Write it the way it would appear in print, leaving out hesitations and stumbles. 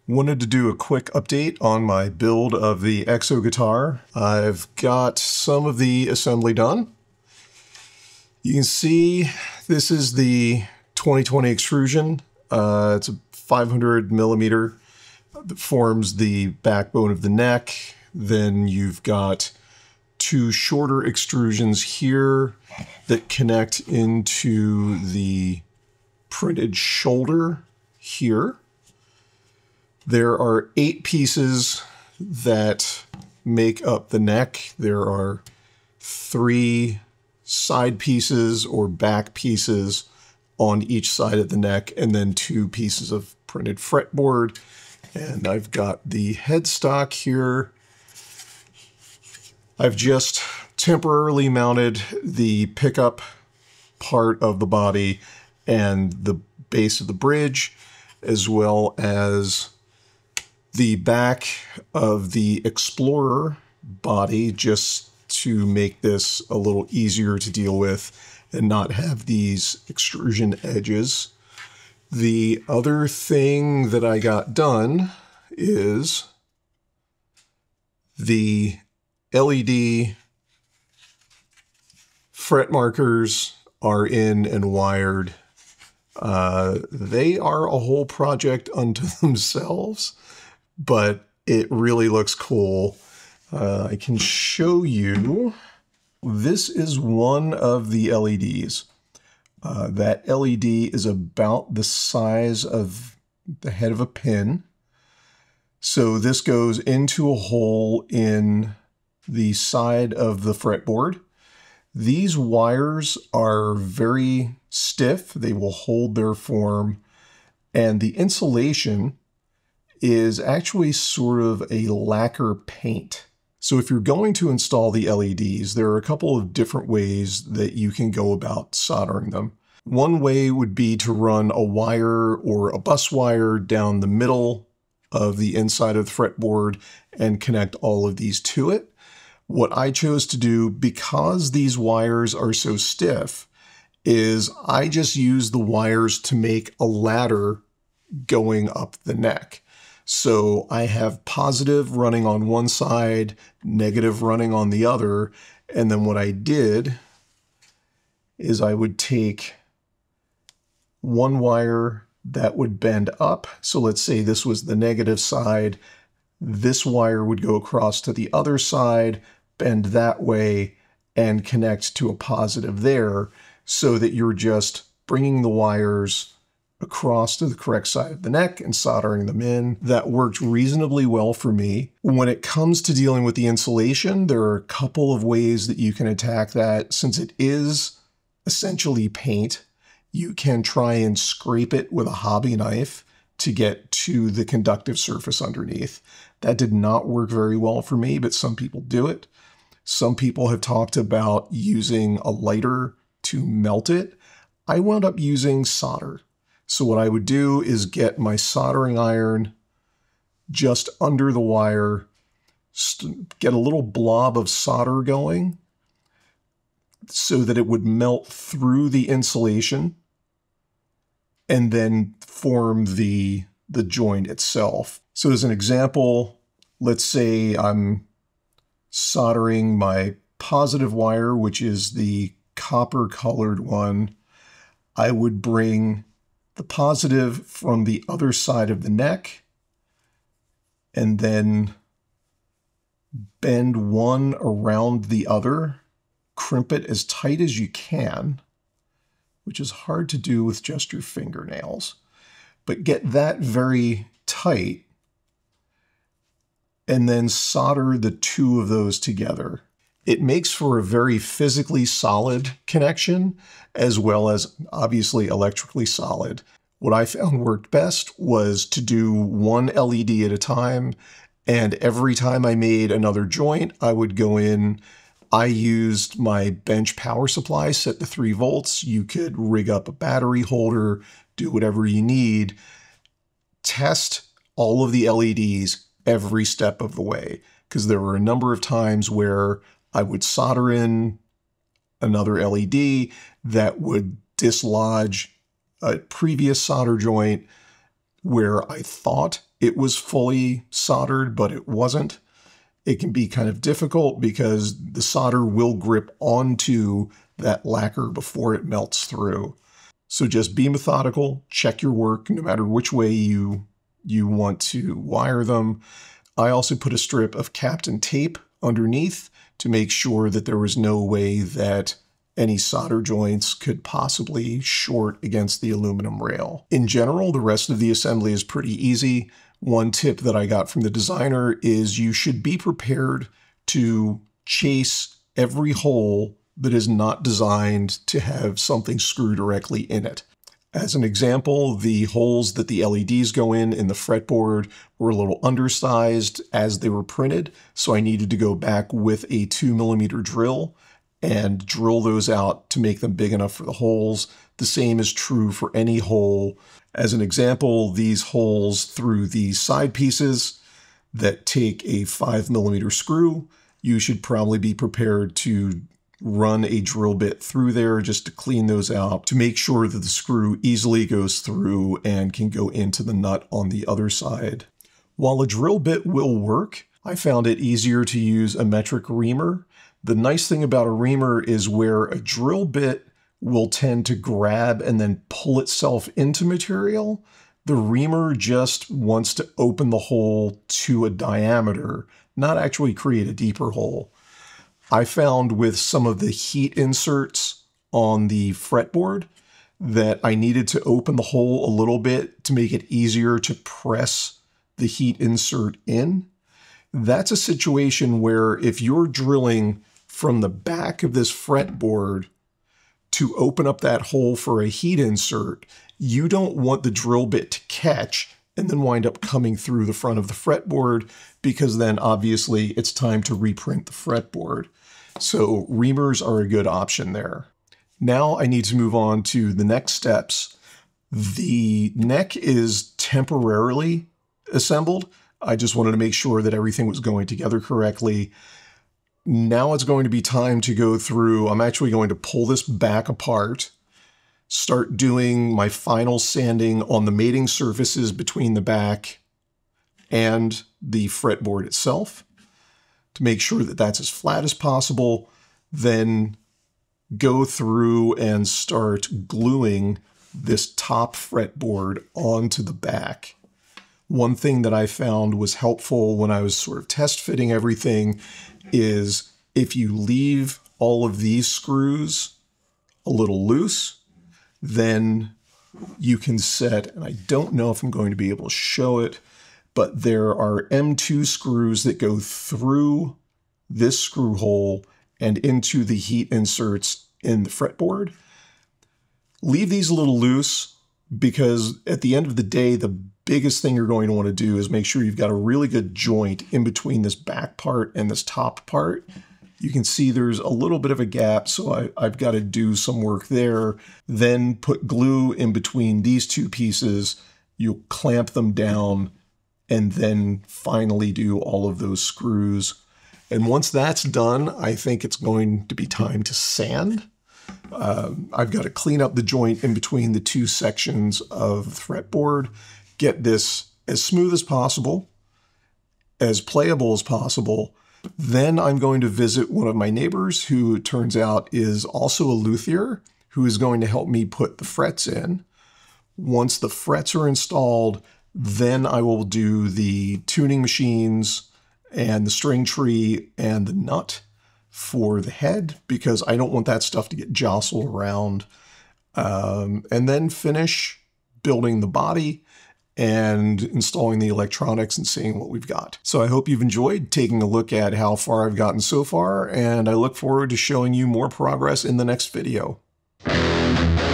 Wanted to do a quick update on my build of the ExoGuitar. I've got some of the assembly done. You can see this is the 2020 extrusion. It's a 500 millimeter that forms the backbone of the neck. Then you've got two shorter extrusions here that connect into the printed shoulder here. There are 8 pieces that make up the neck. There are 3 side pieces or back pieces on each side of the neck, and then 2 pieces of printed fretboard. And I've got the headstock here. I've just temporarily mounted the pickup part of the body and the base of the bridge, as well as the back of the Explorer body, just to make this a little easier to deal with and not have these extrusion edges. The other thing that I got done is the LED fret markers are in and wired. They are a whole project unto themselves, but it really looks cool. I can show you. This is one of the LEDs. That LED is about the size of the head of a pin. So this goes into a hole in the side of the fretboard. These wires are very stiff. They will hold their form. And the insulation is actually sort of a lacquer paint. So if you're going to install the LEDs, there are a couple of different ways that you can go about soldering them. One way would be to run a wire or a bus wire down the middle of the inside of the fretboard and connect all of these to it. What I chose to do, because these wires are so stiff, is I just use the wires to make a ladder going up the neck. So I have positive running on one side, negative running on the other, and then what I did is I would take one wire that would bend up. So let's say this was the negative side. This wire would go across to the other side, bend that way, and connect to a positive there, so that you're just bringing the wires across to the correct side of the neck and soldering them in. That worked reasonably well for me. When it comes to dealing with the insulation, there are a couple of ways that you can attack that. Since it is essentially paint, you can try and scrape it with a hobby knife to get to the conductive surface underneath. That did not work very well for me, but some people do it. Some people have talked about using a lighter to melt it. I wound up using solder. So what I would do is get my soldering iron just under the wire, get a little blob of solder going so that it would melt through the insulation and then form the joint itself. So as an example, let's say I'm soldering my positive wire, which is the copper colored one. I would bring the positive from the other side of the neck and then bend one around the other, crimp it as tight as you can, which is hard to do with just your fingernails, but get that very tight and then solder the 2 of those together. It makes for a very physically solid connection, as well as obviously electrically solid. What I found worked best was to do one LED at a time, and every time I made another joint, I would go in. I used my bench power supply set to 3 volts. You could rig up a battery holder, do whatever you need. Test all of the LEDs every step of the way, because there were a number of times where I would solder in another LED that would dislodge a previous solder joint where I thought it was fully soldered, but it wasn't. It can be kind of difficult because the solder will grip onto that lacquer before it melts through. So just be methodical, check your work, no matter which way you want to wire them. I also put a strip of Captain tape underneath to make sure that there was no way that any solder joints could possibly short against the aluminum rail. In general, the rest of the assembly is pretty easy. One tip that I got from the designer is you should be prepared to chase every hole that is not designed to have something screw directly in it. As an example, the holes that the LEDs go in the fretboard were a little undersized as they were printed, so I needed to go back with a 2mm drill and drill those out to make them big enough for the holes. The same is true for any hole. As an example, these holes through the side pieces that take a 5mm screw, you should probably be prepared to run a drill bit through there just to clean those out to make sure that the screw easily goes through and can go into the nut on the other side. While a drill bit will work, I found it easier to use a metric reamer. The nice thing about a reamer is where a drill bit will tend to grab and then pull itself into material, the reamer just wants to open the hole to a diameter, not actually create a deeper hole. I found with some of the heat inserts on the fretboard that I needed to open the hole a little bit to make it easier to press the heat insert in. That's a situation where if you're drilling from the back of this fretboard to open up that hole for a heat insert, you don't want the drill bit to catch and then wind up coming through the front of the fretboard, because then obviously it's time to reprint the fretboard. So reamers are a good option there. Now I need to move on to the next steps. The neck is temporarily assembled. I just wanted to make sure that everything was going together correctly. Now it's going to be time to go through, I'm actually going to pull this back apart, start doing my final sanding on the mating surfaces between the back and the fretboard itself to make sure that that's as flat as possible, then go through and start gluing this top fretboard onto the back. One thing that I found was helpful when I was sort of test fitting everything is if you leave all of these screws a little loose, then you can set, and I don't know if I'm going to be able to show it, but there are M2 screws that go through this screw hole and into the heat inserts in the fretboard. Leave these a little loose because at the end of the day, the biggest thing you're going to want to do is make sure you've got a really good joint in between this back part and this top part. You can see there's a little bit of a gap, so I've got to do some work there. Then put glue in between these two pieces. You'll clamp them down and then finally do all of those screws. And once that's done, I think it's going to be time to sand. I've got to clean up the joint in between the two sections of the fretboard, get this as smooth as possible, as playable as possible. Then I'm going to visit one of my neighbors who it turns out is also a luthier, who is going to help me put the frets in. Once the frets are installed, then I will do the tuning machines and the string tree and the nut for the head, because I don't want that stuff to get jostled around. And then finish building the body and installing the electronics and seeing what we've got. So I hope you've enjoyed taking a look at how far I've gotten so far, and I look forward to showing you more progress in the next video.